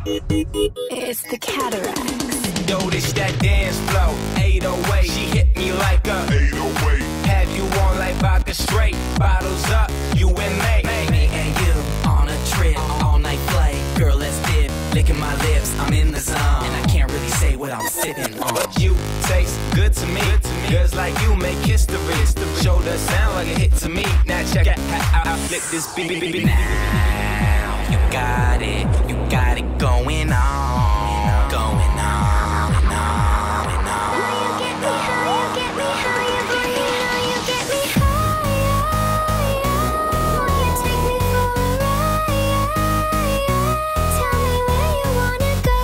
It's the Cataracts. Yo, this that dance flow, 808. She hit me like a 808. Have you on like vodka straight? Bottles up, you and me and you on a trip, all night flight. Girl, let's dip, licking my lips, I'm in the zone, and I can't really say what I'm sipping on. But you taste good to me. Girls like you make history. Shoulder sound like a hit to me. Now check out how I flip this beat. Now you got it going on, going on, and on, and on. You get me high, you get me high, you get me high, you get me high. Will you take me for a ride? Tell me where you wanna go.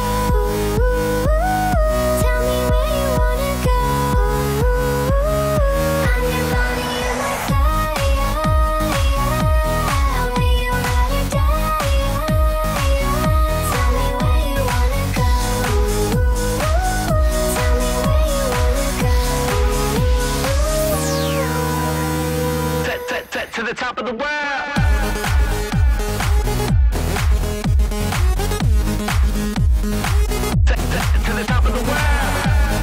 Tell me where you wanna go. I'm your body, you're my fire. I'll be your ride or die. Tell me where you wanna go. Tell me where you wanna go. To the top of the world. To the top of the world.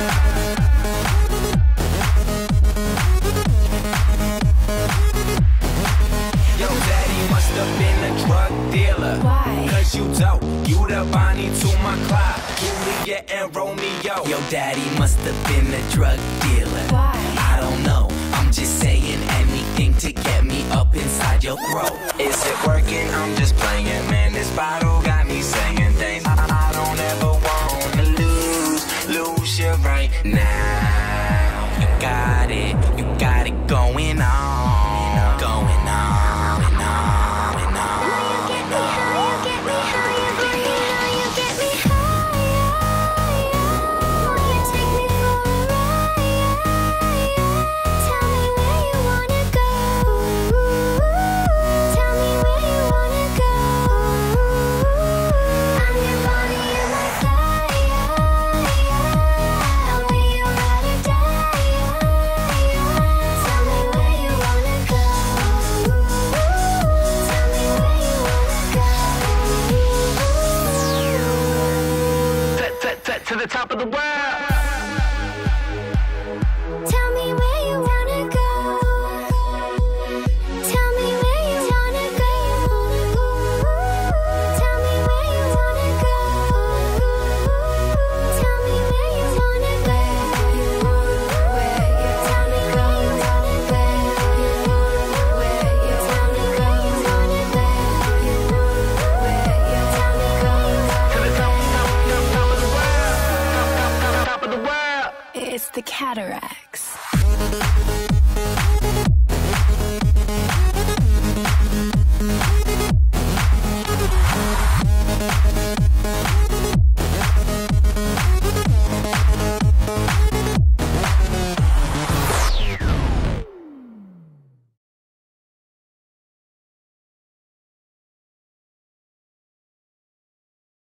Yo, daddy must have been a drug dealer. Why? Cause you dope, you the Bonnie to my Clyde, Juliet and Romeo. Yo, daddy must have been a drug dealer. Why? I don't know, I'm just saying anything to get me up inside your throat. Is it working? I'm just playing, man. This bottle got me saying things I don't ever wanna lose you right now. You got it going on, going on, and on, and on. You get me high, you get me high, you get me high, you get me high. Will you take me for a ride? Tell me where you wanna go. Tell me where you wanna go. I'm your body, you're my fire. I'll be your ride or die. Tell me where you wanna go. Tell me where you wanna go. To the top of the world. Tell me where you wanna go. Tell me where you wanna go. Tell me where you wanna go. Tell me where you wanna go. Tell me where you wanna go. Tell me where you wanna go. Tell me where you wanna go. To the top of the world. Top of the world. It's the Cataracts.